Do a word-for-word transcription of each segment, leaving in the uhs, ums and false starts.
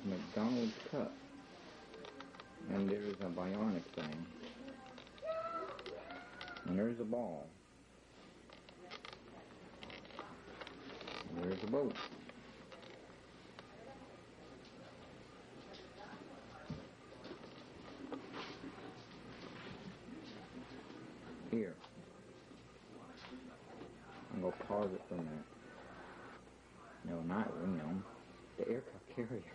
McDonald's cup. And there's a bionic thing. And there's a ball. And there's a boat. Here. I'm going to pause it for a minute. No, not, you know, the aircraft carrier.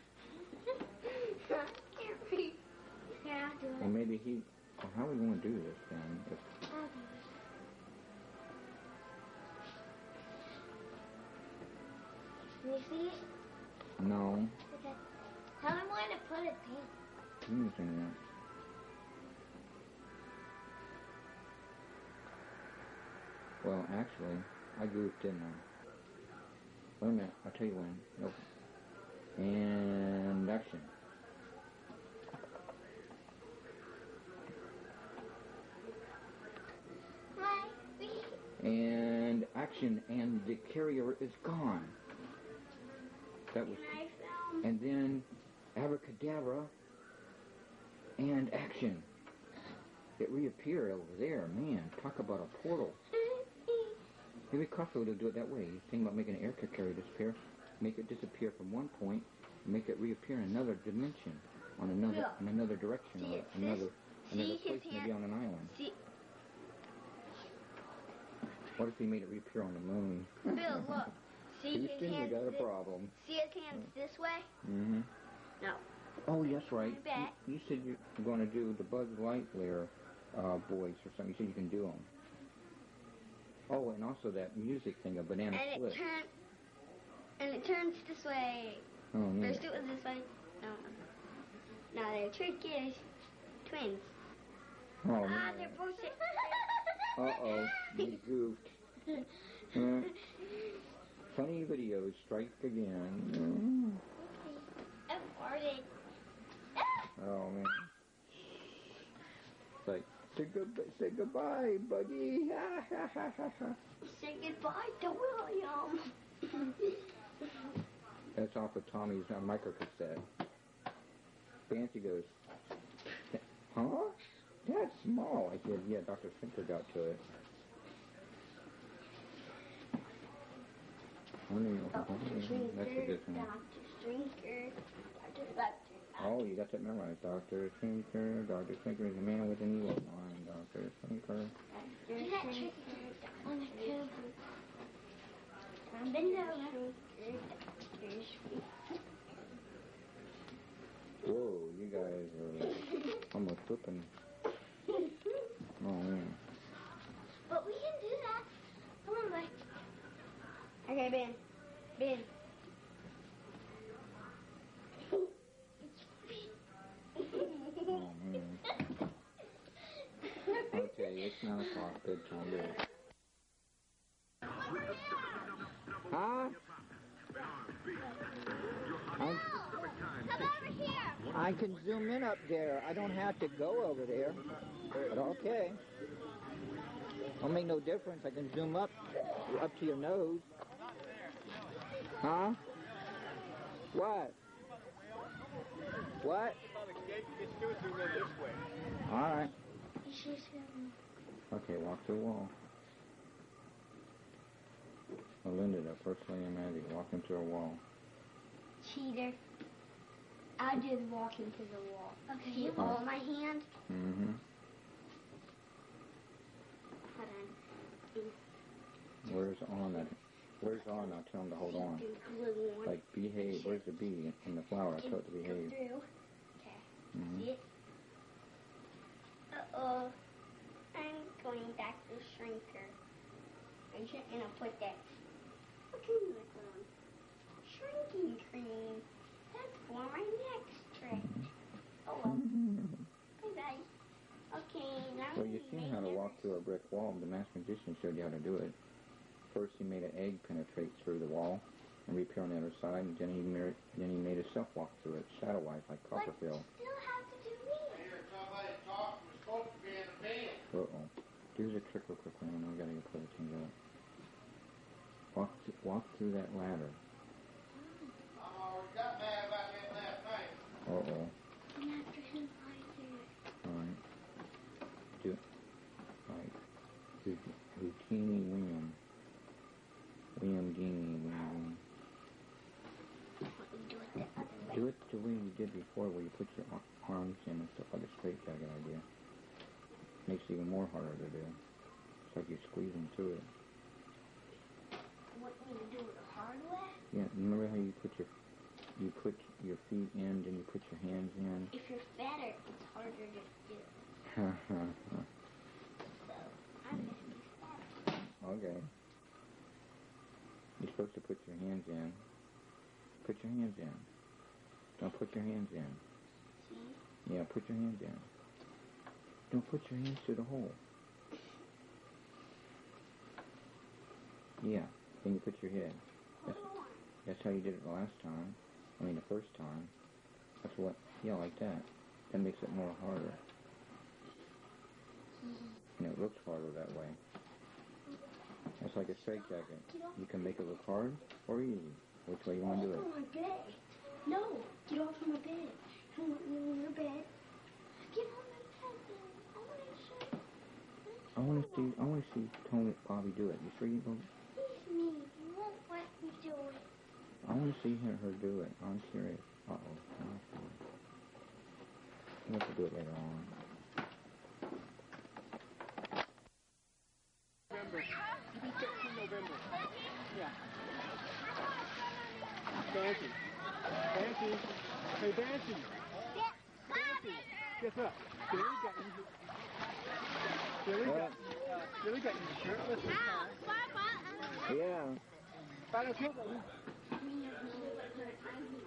Yeah, I'll do it. Well, maybe he... Well, how are we going to do this then? If, I'll do it. Can you see it? no. Okay. Tell him where to put it, Pete. Let me see that. Well, actually, I goofed, didn't I? Wait a minute, I'll tell you when. Nope. And action. Hi. And action, and the carrier is gone. That was. Can I film? And then abracadabra and action. It reappeared over there. Man, talk about a portal. Maybe Costco would do it that way. He's thinking about making an aircraft carrier disappear, make it disappear from one point, and make it reappear in another dimension, on another Yeah. in another direction, See, or it's another this- another see place, his maybe hand- on an island. See, What if he made it reappear on the moon? Bill, look. See his Houston, you hands. got a thi- problem. See his hands this way? Mm-hmm. No. Oh, yes, right. You bet. You, you said you're going to do the Buzz Lightyear uh, voice or something. You said you can do them. Oh, and also that music thing, a banana And split. it turns. And it turns this way. Oh, neat. First it was this way. No. Now they're tricky twins. Oh, Ah, no. they're both. Uh-oh, you goofed. Uh, funny videos strike again. I farted. Oh, man. It's like, say, good, say goodbye, buddy. Say goodbye to William. That's off of Tommy's uh, micro cassette. Fancy goes, huh? That's small. I said, yeah, Doctor Finker got to it. I don't even know Doctor what that's a Shrinker, good one. Doctor Shrinker, Doctor Doctor. Oh, you got that memorized. Doctor Finker, Doctor Finker is a man with an evil mind. Doctor Finker. Do that trick on the tube. I'm bend over. Doctor Shrinker. Whoa, you guys are almost flipping. Oh, man. But we can do that. Come on, boy. Okay, Ben. Ben. Oh, man. Okay, it's nine o'clock. Bedtime, bed. Huh? I, Come over here. I can zoom in up there. I don't have to go over there. But okay. Don't make no difference. I can zoom up up to your nose. Huh? What? What? All right. Okay, walk to the wall. Oh, Linda, the first lady in Maddie, walking to a wall. Cheater. I did walk into the wall. Okay, you hold my hand. Mm-hmm. Hold on. Where's on that? Where's on? I'll tell him to hold on. Glue on. Like behave. Where's the bee in the flower? I told it to Go behave. through. Okay. Mm-hmm. See it? Uh-oh. I'm going back to Shrinker. I'm just gonna put that. What can you look on? Shrinking cream. That's for my next trick. Oh well. Bye bye. Okay, now Well, we you've seen make how to it- walk through a brick wall. The master magician showed you how to do it. First, he made an egg penetrate through the wall and reappear on the other side, and then he made, then he made himself walk through it, shadow-wise, like But Copperfield. still have to do me. Here, somebody talking was supposed to be in the bed. Uh-oh. Do the trick real quick, man. We gotta get close to it. Walk, th- walk through that ladder. I already got mad about that last night. Do it the way you did before, where you put your ar- arms in and stuff like a straight jacket idea. Makes it even more harder to do. It's like you're squeezing through it. Want me to do it the hard way? Yeah, remember how you put your you put your feet in, then you put your hands in? If you're fatter, it's harder to do. Ha ha ha. So, I'm going to be fatter. Okay. You're supposed to put your hands in. Put your hands in. Don't put your hands in. See? Yeah, put your hands in. Don't put your hands through the hole. Yeah, then you put your head. That's, that's how you did it the last time. I mean, the first time. That's what, yeah, like that. That makes it more harder. And it looks harder that way. It's like a straight jacket. You can make it look hard or easy. Which way you want to do it? Get off my bed. No, get off my bed. I want you in your bed. Get on my bed. I want to show you. I want to see, I want to see Tony, Bobby do it. You sure you don't? Please me. You won't let me do it. I want to see her, her do it. I'm serious. Uh-oh. We'll have to do it later on. November. You can check in November. Yeah. Banshee. Banshee. Hey, Banshee. Banshee. Guess what? Billy got you. Billy got, uh, Billy got you shirtless this time. Yeah. Battleship. Me,